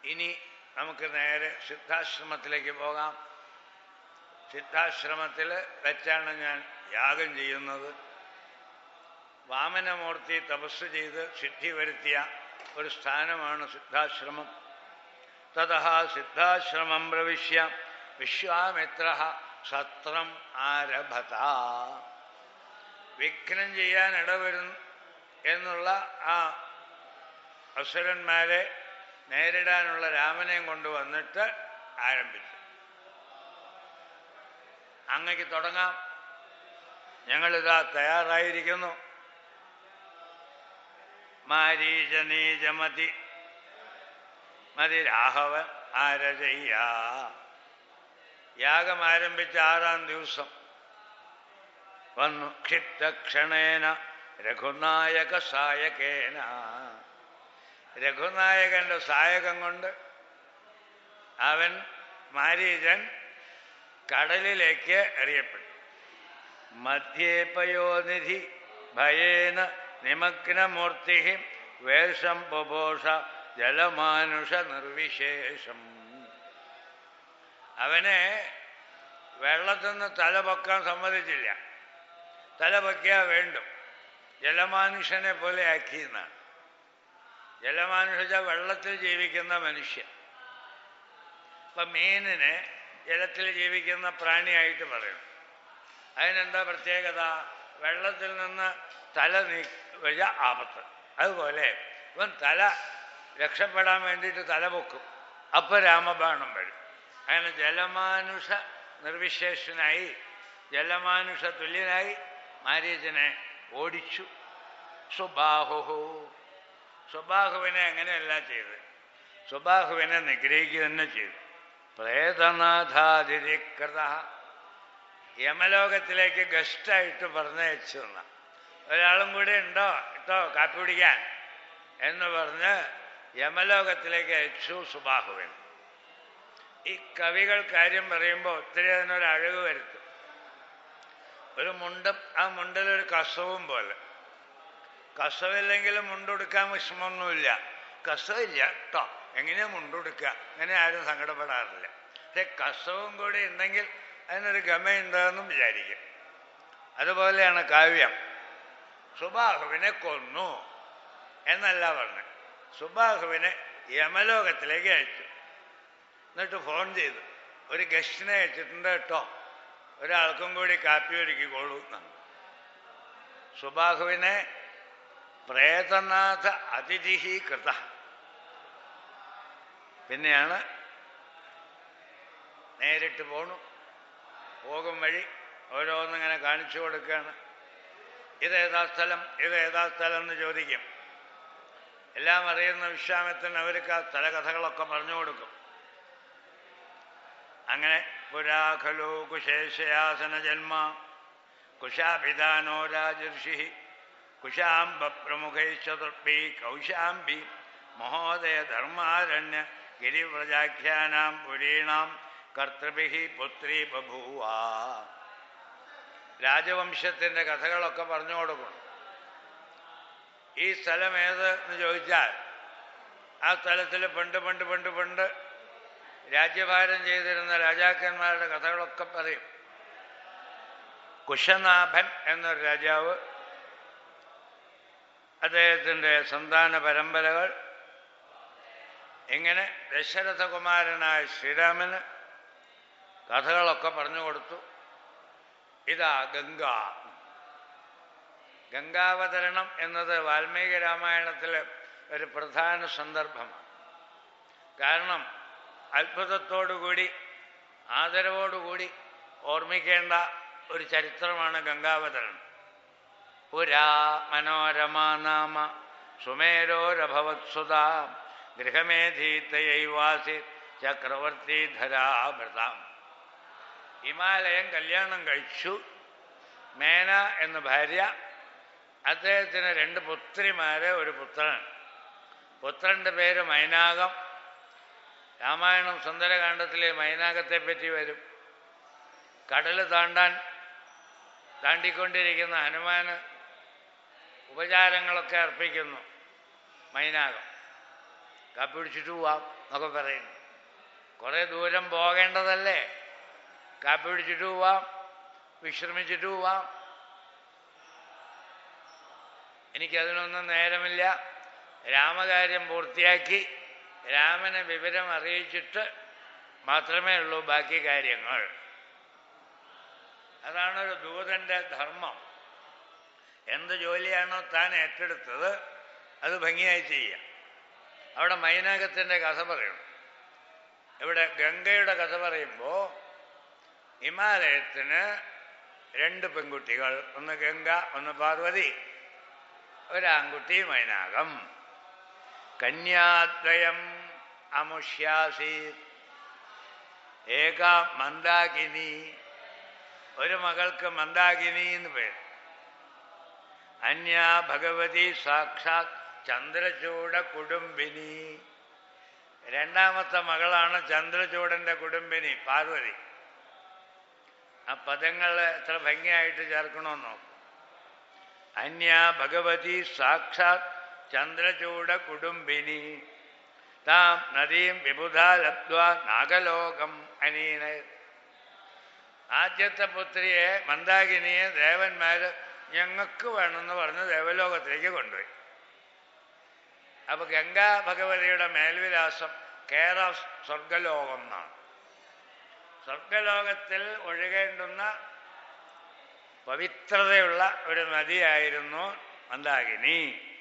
ഇനി നമുക്ക് നേരെ സിദ്ധാശ്രമത്തിലേക്ക് പോകാം. സിദ്ധാശ്രമത്തിൽ വെച്ചാണ് ഞാൻ യാഗം ചെയ്യുന്നത്. വാമനമൂർത്തി തപസ് ചെയ്ത് സിദ്ധി വരുത്തിയ ഒരു സ്ഥാനമാണ് സിദ്ധാശ്രമം. തതഃ സിദ്ധാശ്രമം പ്രവിശ്യ വിശ്വാമിത്രഃ സത്രം ആരഭത. വിഘ്നം ചെയ്യാൻ ഇടവരും എന്നുള്ള ആ അസുരന്മാരെ നേരിടാനുള്ള രാമനെയും കൊണ്ടുവന്നിട്ട് ആരംഭിച്ചു. അങ്ങക്ക് തുടങ്ങാം, ഞങ്ങളിതാ തയ്യാറായിരിക്കുന്നു. മാരീചനീചമതി മതിരാഹവൻ ആരജയ്യ. യാഗം ആരംഭിച്ച 6-ാം ദിവസം വന്നു ക്ഷിപ്തക്ഷണേന രഘുനായക സായകേന. രഘുനായകന്റെ സായകം കൊണ്ട് അവൻ മാരീചൻ കടലിലേക്ക് എറിയപ്പെട്ടു. മധ്യേ പയോനിധി ഭയേന നിമഗ്നമൂർത്തി വേഷം ബുഭോഷ ജലമാനുഷ നിർവിശേഷം. അവനെ വെള്ളത്തിൽ നിന്ന് തല പൊക്കാൻ സമ്മതിച്ചില്ല. തല പൊക്കിയാൽ വേണ്ടും. ജലമാനുഷനെ പോലെ ആക്കിയെന്നാണ്. ജലമാനുഷ വെള്ളത്തിൽ ജീവിക്കുന്ന മനുഷ്യൻ. ഇപ്പം മീനിനെ ജലത്തിൽ ജീവിക്കുന്ന പ്രാണിയായിട്ട് പറയണം. അതിനെന്താ പ്രത്യേകത? വെള്ളത്തിൽ നിന്ന് തല വലിയ ആപത്ത്. അതുപോലെ ഇവൻ തല രക്ഷപ്പെടാൻ വേണ്ടിയിട്ട് തല പൊക്കും. അപ്പം രാമബാണം വരും. അങ്ങനെ ജലമാനുഷ നിർവിശേഷനായി, ജലമാനുഷ തുല്യനായി മാരീചനെ ഓടിച്ചു. സുബാഹു. സുബാഹുവിനെ അങ്ങനെയല്ല ചെയ്ത്, സുബാഹുവിനെ നിഗ്രഹിക്കുക തന്നെ ചെയ്തു. പ്രേതനാഥാതിരികൃത. യമലോകത്തിലേക്ക് ഗസ്റ്റായിട്ട് പറഞ്ഞയച്ചു എന്ന ഒരാളും കൂടെ ഉണ്ടോ കേട്ടോ കാപ്പി പിടിക്കാൻ എന്ന് പറഞ്ഞ് യമലോകത്തിലേക്ക് അയച്ചു സുബാഹുവിൻ. ഈ കവികൾ കാര്യം പറയുമ്പോൾ ഒത്തിരി അതിനൊരഴക് വരുത്തും. ഒരു മുണ്ടും ആ മുണ്ടിലൊരു കസവും പോലെ. കസവില്ലെങ്കിലും മുണ്ടുടുക്കാൻ വിഷമമൊന്നുമില്ല. കസവില്ല കേട്ടോ, എങ്ങനെയാ മുണ്ടുടുക്കുക? അങ്ങനെ ആരും സങ്കടപ്പെടാറില്ല. പക്ഷെ കസവും കൂടി ഉണ്ടെങ്കിൽ അതിനൊരു ഗമയുണ്ടെന്നും വിചാരിക്കും. അതുപോലെയാണ് കാവ്യം. സുബാഹുവിനെ കൊന്നു എന്നല്ല പറഞ്ഞു, സുബാഹുവിനെ യമലോകത്തിലേക്ക് അയച്ചു. എന്നിട്ട് ഫോൺ ചെയ്തു, ഒരു ഗസ്റ്റിനെ അയച്ചിട്ടുണ്ട് കേട്ടോ, ഒരാൾക്കും കൂടി കാപ്പി ഒരുക്കിക്കോളൂ എന്നാണ്. സുബാഹുവിനെ പ്രേതനാഥ അതിഥി കൃത. പിന്നെയാണ് നേരിട്ട് പോണു. പോകും വഴി ഓരോന്നിങ്ങനെ കാണിച്ചു കൊടുക്കുകയാണ്. ഇതേതാ സ്ഥലം, ഇതേതാ സ്ഥലം എന്ന് ചോദിക്കും. എല്ലാം അറിയുന്ന വിശ്വാമിത്രൻ അവർക്ക് ആ സ്ഥലകഥകളൊക്കെ പറഞ്ഞു കൊടുക്കും. അങ്ങനെ പുരാഖലോ കുശേഷയാസന ജന്മ കുശാഭിധാനോ രാജർഷി കുശാംബ പ്രമുഖൈ ചതുർഭി കൗശാംബി മഹോദയ ധർമാരണ്യ ഗിരിവ്രജാഖ്യാനാം പുരീണാം കർത്തൃഭി പുത്രി ബഭൂവ. രാജവംശത്തിൻ്റെ കഥകളൊക്കെ പറഞ്ഞു കൊടുക്കണം. ഈ സ്ഥലം ഏത് എന്ന് ചോദിച്ചാൽ ആ സ്ഥലത്തിൽ പണ്ട് രാജ്യഭാരം ചെയ്തിരുന്ന രാജാക്കന്മാരുടെ കഥകളൊക്കെ പറയും. കുശനാഭൻ എന്നൊരു രാജാവ്, അദ്ദേഹത്തിൻ്റെ സന്താന പരമ്പരകൾ, ഇങ്ങനെ ദശരഥകുമാരനായ ശ്രീരാമന് കഥകളൊക്കെ പറഞ്ഞു കൊടുത്തു. ഇതാ ഗംഗാവതരണം എന്നത് വാൽമീകി രാമായണത്തിലെ ഒരു പ്രധാന സന്ദർഭമാണ്. കാരണം അത്ഭുതത്തോടുകൂടി ആദരവോടുകൂടി ഓർമ്മിക്കേണ്ട ഒരു ചരിത്രമാണ് ഗംഗാവതരണം. പുരാ മനോരമാ നാമ സുമേരോരഭവത്സുത ഗൃഹമേധീത്തയൈവാസി ചക്രവർത്തിധരാഭൃതാം. ഹിമാലയം കല്യാണം കഴിച്ചു. മേന എന്ന ഭാര്യ, അദ്ദേഹത്തിന് 2 പുത്രിമാരെ, ഒരു പുത്രൻ. പുത്രൻ്റെ പേര് മൈനാകം. രാമായണം സുന്ദരകാന്ഡത്തിലെ മൈനാകത്തെ പറ്റി വരും. കടൽ താണ്ടിക്കൊണ്ടിരിക്കുന്ന ഹനുമാന് ഉപചാരങ്ങളൊക്കെ അർപ്പിക്കുന്നു മൈനാകം. കാപ്പി പിടിച്ചിട്ട് പോവാം എന്നൊക്കെ പറയുന്നു. കുറേ ദൂരം പോകേണ്ടതല്ലേ, കാപ്പി പിടിച്ചിട്ട് പോവാം, വിശ്രമിച്ചിട്ട് പോവാം. എനിക്കതിനൊന്നും നേരമില്ല. രാമകാര്യം പൂർത്തിയാക്കി രാമനെ വിവരം അറിയിച്ചിട്ട് മാത്രമേ ഉള്ളൂ ബാക്കി കാര്യങ്ങൾ. അതാണൊരു ദൂതൻ്റെ ധർമ്മം. എന്ത് ജോലിയാണോ താൻ ഏറ്റെടുത്തത് അത് ഭംഗിയായി ചെയ്യുക. അവിടെ മൈനാകത്തിൻ്റെ കഥ പറയണം. ഇവിടെ ഗംഗയുടെ കഥ പറയുമ്പോൾ ഹിമാലയത്തിന് 2 പെൺകുട്ടികൾ, ഒന്ന് ഗംഗ ഒന്ന് പാർവതി, ഒരാൺകുട്ടി മൈനാകം. കന്യാദ്വയം അമുഷ്യാസീത് ഏക മന്ദാകിനി, ഒരു മകൾക്ക് മന്ദാകിനി എന്ന് പേര്. അന്യ ഭഗവതി സാക്ഷാത് ചന്ദ്രചൂഡ കുടുംബിനി, രണ്ടാമത്തെ മകളാണ് ചന്ദ്രചൂഡന്റെ കുടുംബിനി പാർവതി. ആ പദങ്ങൾ എത്ര ഭംഗിയായിട്ട് ചേർക്കണമെന്നോ. അന്യ ഭഗവതി സാക്ഷാത് ചന്ദ്രചൂഡ കുടുംബിനി താം നദീം വിബുധ ലബ്ധ്വ നാഗലോകം അനീന. ആദ്യത്തെ പുത്രിയെ മന്ദാകിനിയെ ദേവന്മാര് ഞങ്ങൾക്ക് വേണമെന്ന് പറഞ്ഞ് ദേവലോകത്തിലേക്ക് കൊണ്ടുപോയി. അപ്പൊ ഗംഗാ ഭഗവതിയുടെ മേൽവിലാസം കേർ ഓഫ് സ്വർഗലോകം എന്നാണ്. സ്വർഗലോകത്തിൽ ഒഴുകേണ്ടുന്ന പവിത്രതയുള്ള ഒരു നദിയായിരുന്നു മന്ദാകിനി.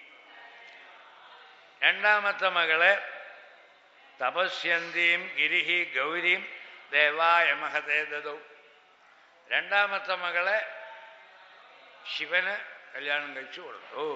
രണ്ടാമത്തെ മകളെ തപസ്യന്തിയും ഗിരിഹി ഗൗരിയും ദേവായ മഹതേ ദദൗ. രണ്ടാമത്തെ മകളെ ശിവന് കല്യാണം കഴിച്ചു കൊടുത്തു.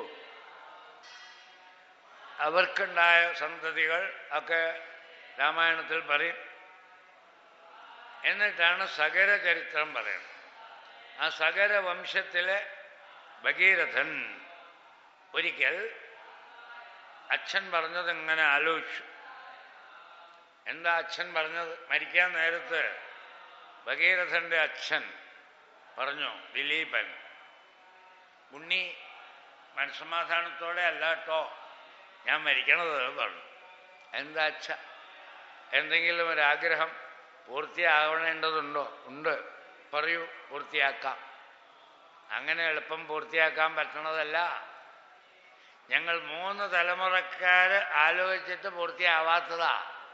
അവർക്കുണ്ടായ സന്തതികൾ ഒക്കെ രാമായണത്തിൽ പറയും. എന്നിട്ടാണ് സഗര ചരിത്രം പറയുന്നത്. ആ സഗര വംശത്തിലെ ഭഗീരഥൻ ഒരിക്കൽ അച്ഛൻ പറഞ്ഞത് ഇങ്ങനെ ആലോചിച്ചു. എന്താ അച്ഛൻ പറഞ്ഞത്? മരിക്കാൻ നേരത്ത് ഭഗീരഥന്റെ അച്ഛൻ പറഞ്ഞു, ദിലീപൻ, ഉണ്ണി മനസ്സമാധാനത്തോടെ അല്ല കേട്ടോ ഞാൻ മരിക്കണത് പറഞ്ഞു. എന്താ അച്ഛ, എന്തെങ്കിലും ഒരാഗ്രഹം പൂർത്തിയാവേണ്ടതുണ്ടോ? ഉണ്ട്, പറയൂ, പൂർത്തിയാക്കാം. അങ്ങനെ എളുപ്പം പൂർത്തിയാക്കാൻ പറ്റണതല്ല. ഞങ്ങൾ 3 തലമുറക്കാര് ആലോചിച്ചിട്ട് പൂർത്തിയാവാത്തതാ.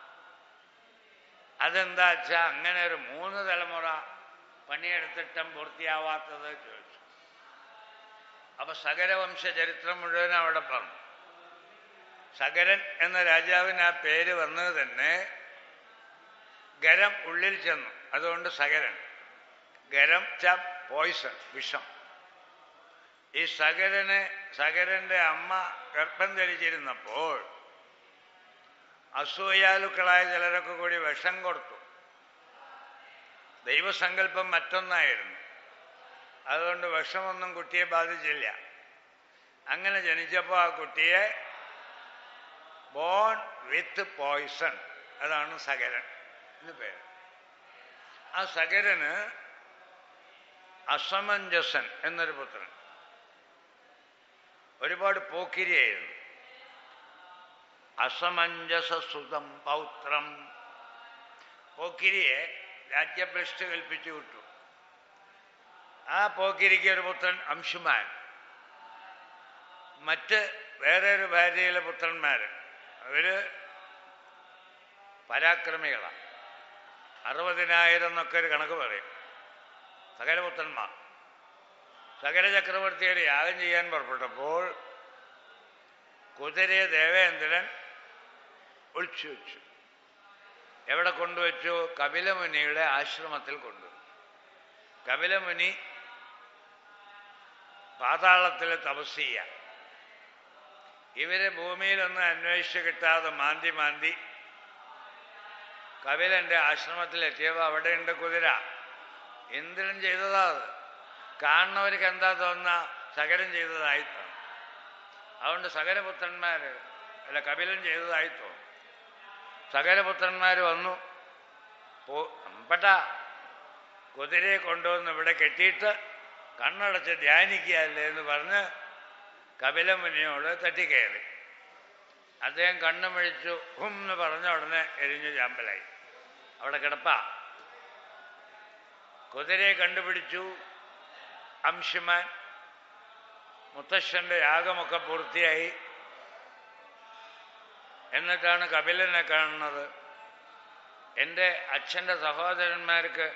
അതെന്താ വെച്ചാ അങ്ങനെ ഒരു 3 തലമുറ പണിയെടുത്തിട്ടും പൂർത്തിയാവാത്തത് ചോദിച്ചു. അപ്പൊ സഗരവംശ ചരിത്രം മുഴുവൻ അവിടെ പറഞ്ഞു. സഗരൻ എന്ന രാജാവിന് ആ പേര് വന്നത് തന്നെ ഗരം ഉള്ളിൽ ചെന്നു, അതുകൊണ്ട് സഗരൻ. ഗരം ച പോയിസൺ, വിഷം. ഈ സഗരന്റെ അമ്മ ഗർഭം ധരിച്ചിരുന്നപ്പോൾ അസൂയാലുക്കളായ ചിലരൊക്കെ കൂടി വിഷം കൊടുത്തു. ദൈവസങ്കല്പം മറ്റൊന്നായിരുന്നു. അതുകൊണ്ട് വിഷമൊന്നും കുട്ടിയെ ബാധിച്ചില്ല. അങ്ങനെ ജനിച്ചപ്പോൾ ആ കുട്ടിയെ ബോൺ വിത്ത് പോയിസൺ, അതാണ് സഗരൻ എന്ന് പേര്. ആ സഗരന് അസമഞ്ജസൻ എന്നൊരു പുത്രൻ. ഒരുപാട് പോക്കിരിയായിരുന്നു. അസമഞ്ജസസുതം പൗത്രം, പോക്കിരിയെ രാജ്യഭ്രഷ്ട് കൽപ്പിച്ചു വിട്ടു. ആ പോക്കിരിക്ക് ഒരു പുത്രൻ അംശുമാൻ. മറ്റ് വേറെ ഒരു ഭാര്യയിലെ പുത്രന്മാര് അവര് പരാക്രമികളാണ്. 60,000 എന്നൊക്കെ ഒരു കണക്ക് പറയും സകലപുത്രന്മാർ. സകല ചക്രവർത്തിയുടെ യാഗം ചെയ്യാൻ പുറപ്പെട്ടപ്പോൾ കുതിരയെ ദേവേന്ദ്രൻ ഒളിച്ചു വെച്ചു. എവിടെ കൊണ്ടുവച്ചു? കപിലമുനിയുടെ ആശ്രമത്തിൽ കൊണ്ടുവച്ചു. കപിലമുനി പാതാളത്തിൽ തപസ് ചെയ്യാം. ഇവര് ഭൂമിയിലൊന്നും അന്വേഷിച്ച് കിട്ടാതെ മാന്തി മാന്തി കപിലന്റെ ആശ്രമത്തിലെത്തിയപ്പോൾ അവിടെയുണ്ട് കുതിര. ഇന്ദ്രൻ ചെയ്തതാ അത്. കാണുന്നവർക്ക് എന്താ തോന്നുന്ന? സകലൻ ചെയ്തതായി തോന്നും. അതുകൊണ്ട് സകലപുത്രന്മാര് അല്ല, കപിലൻ ചെയ്തതായി തോന്നും. സകലപുത്രന്മാർ വന്നു. പെട്ട കുതിരയെ കൊണ്ടുവന്ന് ഇവിടെ കെട്ടിയിട്ട് കണ്ണടച്ച് ധ്യാനിക്കുകയല്ലേ എന്ന് പറഞ്ഞ് കപിലമുനിയോട് തട്ടിക്കയറി. അദ്ദേഹം കണ്ണു മിഴിച്ചു എന്ന് പറഞ്ഞ ഉടനെ എരിഞ്ഞു ചാമ്പലായി. അവിടെ കിടപ്പാ. കുതിരയെ കണ്ടുപിടിച്ചു അംശുമാൻ. മുത്തശ്ശന്റെ യാഗമൊക്കെ പൂർത്തിയായി. എന്നിട്ടാണ് കപിലനെ കാണുന്നത്. എൻ്റെ അച്ഛൻ്റെ സഹോദരന്മാർക്ക്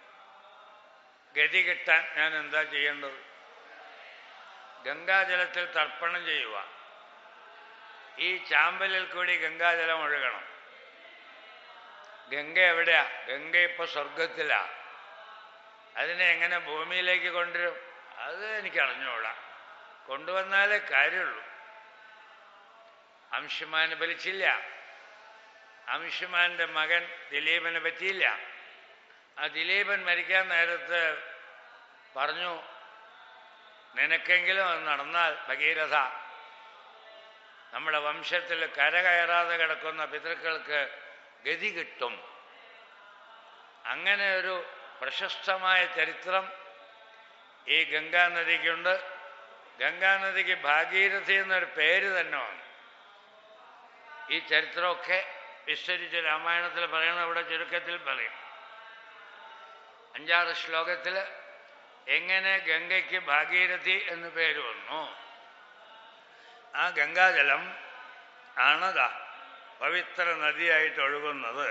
ഗതി കിട്ടാൻ ഞാൻ എന്താ ചെയ്യേണ്ടത്? ഗംഗാജലത്തിൽ തർപ്പണം ചെയ്യുക. ഈ ചാമ്പലിൽ കൂടി ഗംഗാജലം ഒഴുകണം. ഗംഗ എവിടെയാ? ഗംഗ ഇപ്പൊ സ്വർഗത്തിലാ. അതിനെ എങ്ങനെ ഭൂമിയിലേക്ക് കൊണ്ടുവരും? അത് എനിക്ക് അറിഞ്ഞുകൂടാ. കൊണ്ടുവന്നാലേ കാര്യമുള്ളൂ. അംശുമാന് ഫലിച്ചില്ല. അംശുമാന്റെ മകൻ ദിലീപന് പറ്റിയില്ല. ആ ദിലീപൻ മരിക്കാൻ നേരത്ത് പറഞ്ഞു, നിനക്കെങ്കിലും അത് നടന്നാൽ ഭഗീരഥ, നമ്മുടെ വംശത്തിൽ കരകയറാതെ കിടക്കുന്ന പിതൃക്കൾക്ക് ഗതി കിട്ടും. അങ്ങനെ ഒരു പ്രശസ്തമായ ചരിത്രം ഈ ഗംഗാനദിക്കുണ്ട്. ഗംഗാനദിക്ക് ഭാഗീരഥി എന്നൊരു പേര് തന്നെ വന്നു. ഈ ചരിത്രമൊക്കെ വിസ്തരിച്ച് രാമായണത്തിൽ പറയണം. ഇവിടെ ചുരുക്കത്തിൽ പറയും. 5-6 ശ്ലോകത്തിൽ എങ്ങനെ ഗംഗയ്ക്ക് ഭാഗീരഥി എന്ന് പേര് വന്നു. ആ ഗംഗാജലം ആണതാ പവിത്ര നദിയായിട്ട് ഒഴുകുന്നത്.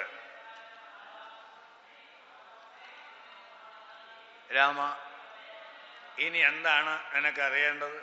രാമ, ഇനി എന്താണ് നിനക്കറിയേണ്ടത്?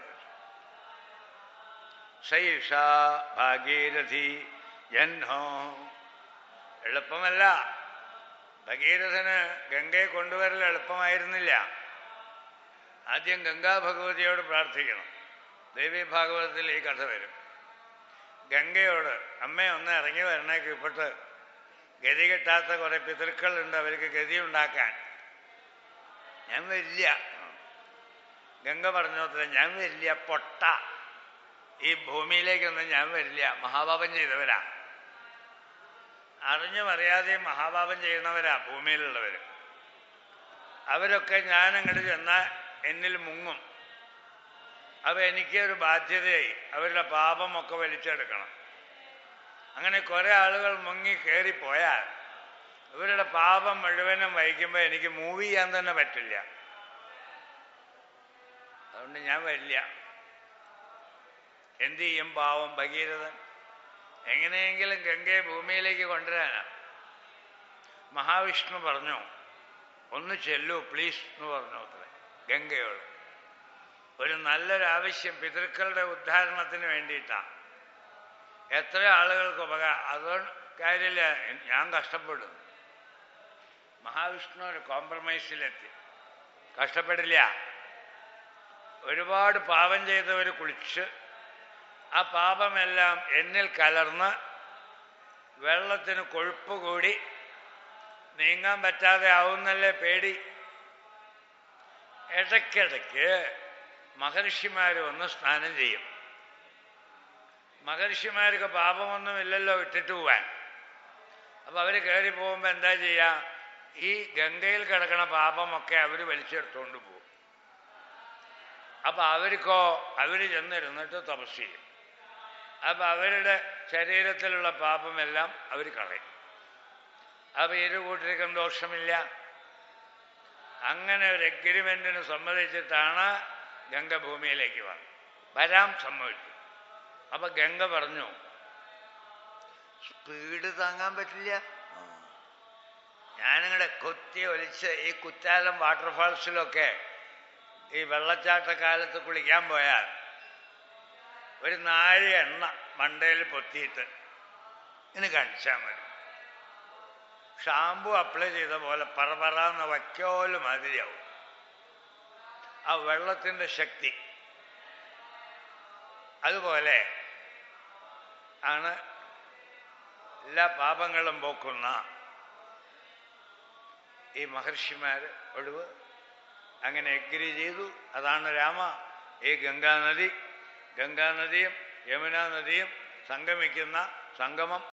സൈഷ ഭാഗീരഥി ജഹ്നോ. എളുപ്പമല്ല. ഭഗീരഥന് ഗംഗയെ കൊണ്ടുവരൽ എളുപ്പമായിരുന്നില്ല. ആദ്യം ഗംഗാ ഭഗവതിയോട് പ്രാർത്ഥിക്കണം. ദേവി ഭാഗവതത്തിൽ ഈ കഥ വരും. ഗംഗയോട്, അമ്മ ഒന്ന് ഇറങ്ങി വരണേ, കീഴ്പ്പെട്ട് ഗതി കിട്ടാത്ത കുറെ പിതൃക്കളുണ്ട്, അവർക്ക് ഗതി ഉണ്ടാക്കാൻ. ഞാൻ വരില്ല. ഗംഗ പറഞ്ഞോത്ര, ഞാൻ വരില്ല പൊട്ട, ഈ ഭൂമിയിലേക്കൊന്നും ഞാൻ വരില്ല. മഹാപാപം ചെയ്തവരാ, അറിഞ്ഞും അറിയാതെയും മഹാപാപം ചെയ്യുന്നവരാ ഭൂമിയിലുള്ളവർ. അവരൊക്കെ ഞാൻ അങ്ങോട്ട് ചെന്നാൽ എന്നിൽ മുങ്ങും. അപ്പോൾ എനിക്കൊരു ബാധ്യതയായി അവരുടെ പാപമൊക്കെ വലിച്ചെടുക്കണം. അങ്ങനെ കുറെ ആളുകൾ മുങ്ങി കയറിപ്പോയാൽ ഇവരുടെ പാപം മുഴുവനും വഹിക്കുമ്പോൾ എനിക്ക് മൂവ് ചെയ്യാൻ തന്നെ പറ്റില്ല. അതുകൊണ്ട് ഞാൻ വരില്ല. എന്തു ചെയ്യും പാവം ഭഗീരഥൻ? എങ്ങനെയെങ്കിലും ഗംഗയെ ഭൂമിയിലേക്ക് കൊണ്ടുവരാനാണ്. മഹാവിഷ്ണു പറഞ്ഞു, ഒന്ന് ചെല്ലൂ പ്ലീസ് എന്ന് പറഞ്ഞു അത്രേ ഗംഗയോട്. ഒരു നല്ലൊരാവശ്യം പിതൃക്കളുടെ ഉദ്ധാരണത്തിന് വേണ്ടിയിട്ടാണ്. എത്ര ആളുകൾക്ക് ഉപകാരം. അതുകൊണ്ട് കാര്യമില്ല, ഞാൻ കഷ്ടപ്പെടും. മഹാവിഷ്ണു ഒരു കോംപ്രമൈസിലെത്തി. കഷ്ടപ്പെടില്ല. ഒരുപാട് പാപം ചെയ്തവർ കുളിച്ച് ആ പാപമെല്ലാം എന്നിൽ കലർന്ന് വെള്ളത്തിന് കൊഴുപ്പ് കൂടി നീങ്ങാൻ പറ്റാതെ ആവുന്നല്ലേ പേടി. ഇടയ്ക്കിടയ്ക്ക് മഹർഷിമാർ വന്ന് സ്നാനം ചെയ്യും. മഹർഷിമാർക്ക് പാപമൊന്നുമില്ലല്ലോ ഇട്ടിട്ട് പോവാൻ. അപ്പം അവർ കയറി പോകുമ്പോൾ എന്താ ചെയ്യുക? ഈ ഗംഗയിൽ കിടക്കണ പാപമൊക്കെ അവർ വലിച്ചെടുത്തുകൊണ്ട് പോകും. അപ്പം അവർക്കോ അവർ ചെന്നിരുന്നിട്ട് തപസ് ചെയ്യും. അപ്പം അവരുടെ ശരീരത്തിലുള്ള പാപമെല്ലാം അവർ കളയും. അപ്പം ഇരു കൂട്ടർക്കും ദോഷമില്ല. അങ്ങനെ ഒരു എഗ്രിമെന്റിന് സമ്മതിച്ചിട്ടാണ് ഗംഗ ഭൂമിയിലേക്ക് വരാൻ സമ്മതിച്ചു. അപ്പൊ ഗംഗ പറഞ്ഞു, സ്പീഡ് താങ്ങാൻ പറ്റില്ല, ഞാനിങ്ങനെ കൊത്തി ഒലിച്ച് ഈ കുറ്റാലം വാട്ടർഫാൾസിലൊക്കെ ഈ വെള്ളച്ചാട്ടക്കാലത്ത് കുളിക്കാൻ പോയാൽ ഒരു 4 എണ്ണ മണ്ടയിൽ പൊത്തിയിട്ട് ഇനി കാണിച്ചാൽ മതി. ഷാമ്പു അപ്ലൈ ചെയ്ത പോലെ പറപറാന്ന വയ്ക്കോല് മാതിരിയാവും ആ വെള്ളത്തിൻ്റെ ശക്തി. അതുപോലെ ആണ് എല്ലാ പാപങ്ങളും പോക്കുന്ന ഈ മഹർഷിമാർ ഒഴിവ്. അങ്ങനെ എഗ്രി ചെയ്തു. അതാണ് രാമ ഈ ഗംഗാനദി. ഗംഗാനദിയും യമുനാ നദിയും സംഗമിക്കുന്ന സംഗമം